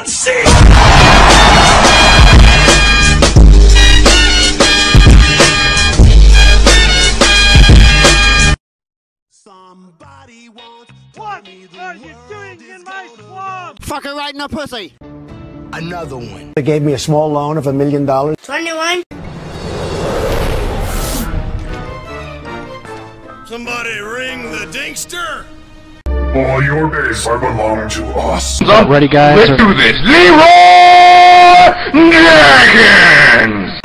see! Somebody wants What are you doing in my swamp? Fucking right in the pussy. another one. They gave me a small loan of $1 million. 21. Somebody ring the dingster! All your days are belong to us. Ready, guys? Let's do this. Leroy Jenkins!